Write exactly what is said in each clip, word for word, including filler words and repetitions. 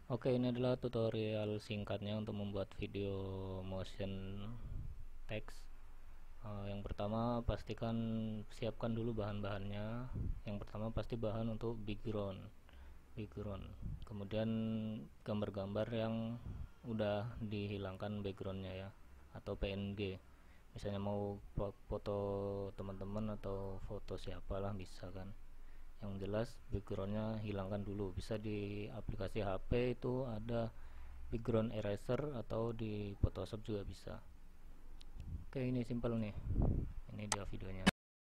Oke, ini adalah tutorial singkatnya untuk membuat video motion text. Uh, yang pertama, pastikan siapkan dulu bahan-bahannya. Yang pertama pasti bahan untuk background background kemudian gambar-gambar yang udah dihilangkan backgroundnya ya, atau P N G. Misalnya mau foto teman-teman atau foto siapalah bisa kan. Yang jelas backgroundnya hilangkan dulu. Bisa di aplikasi H P itu ada background eraser, atau di Photoshop juga bisa. Oke, ini simple nih, ini dia videonya.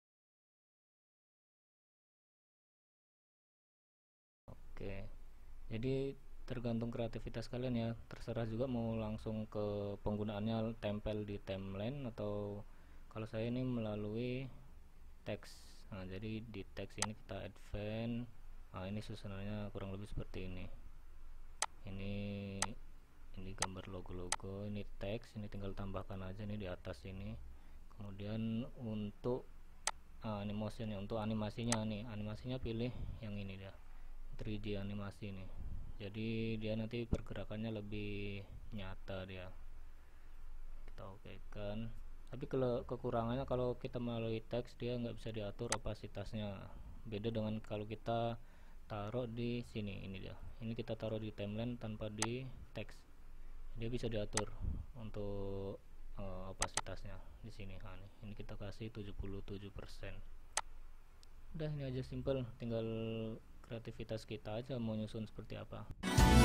Oke, jadi tergantung kreativitas kalian ya, terserah juga mau langsung ke penggunaannya tempel di timeline, atau kalau saya ini melalui teks. Nah, jadi di teks ini kita advance. Nah, ini susunannya kurang lebih seperti ini. Ini ini gambar logo-logo, ini teks, ini tinggal tambahkan aja nih di atas ini. Kemudian untuk ah, ini motionnya, untuk animasinya nih, animasinya pilih yang ini dia, tiga D animasi nih. Jadi dia nanti pergerakannya lebih nyata dia. Kita oke kan. Tapi kalau kekurangannya, kalau kita melalui teks dia nggak bisa diatur opasitasnya. Beda dengan kalau kita taruh di sini, ini dia. Ini kita taruh di timeline tanpa di teks. Dia bisa diatur untuk uh, opasitasnya di sini. Nah, nih. Ini kita kasih tujuh puluh tujuh persen. Udah, ini aja simple, tinggal kreativitas kita aja mau nyusun seperti apa.